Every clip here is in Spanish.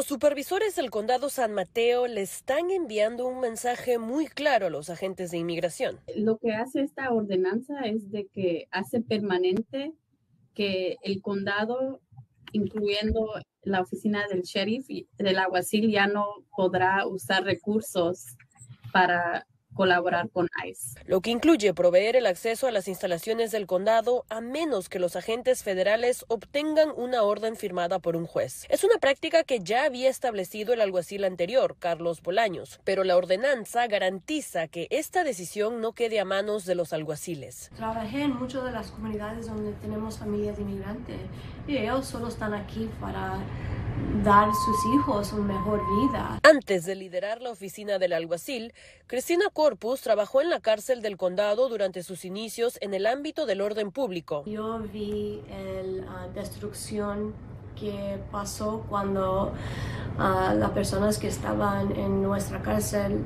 Los supervisores del condado San Mateo le están enviando un mensaje muy claro a los agentes de inmigración. Lo que hace esta ordenanza es de que hace permanente que el condado, incluyendo la oficina del sheriff y del alguacil, ya no podrá usar recursos para colaborar con ICE. Lo que incluye proveer el acceso a las instalaciones del condado a menos que los agentes federales obtengan una orden firmada por un juez. Es una práctica que ya había establecido el alguacil anterior, Carlos Bolaños, pero la ordenanza garantiza que esta decisión no quede a manos de los alguaciles. Trabajé en muchas de las comunidades donde tenemos familias inmigrantes y ellos solo están aquí para dar a sus hijos una mejor vida. Antes de liderar la oficina del alguacil, Cristina Corpus trabajó en la cárcel del condado durante sus inicios en el ámbito del orden público. Yo vi la destrucción que pasó cuando las personas que estaban en nuestra cárcel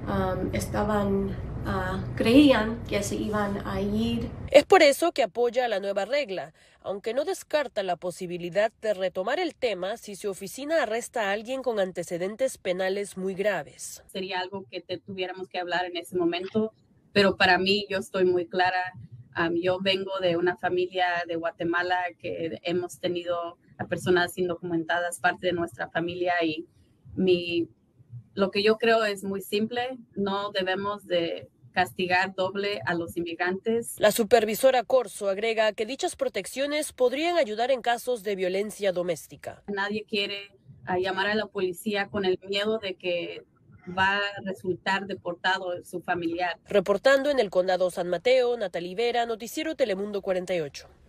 creían que se iban a ir. Es por eso que apoya la nueva regla, aunque no descarta la posibilidad de retomar el tema si su oficina arresta a alguien con antecedentes penales muy graves. Sería algo que tuviéramos que hablar en ese momento, pero para mí yo estoy muy clara. Yo vengo de una familia de Guatemala que hemos tenido a personas indocumentadas parte de nuestra familia y lo que yo creo es muy simple. No debemos de castigar doble a los inmigrantes. La supervisora Corso agrega que dichas protecciones podrían ayudar en casos de violencia doméstica. Nadie quiere llamar a la policía con el miedo de que va a resultar deportado su familiar. Reportando en el condado San Mateo, Natalie Vera, Noticiero Telemundo 48.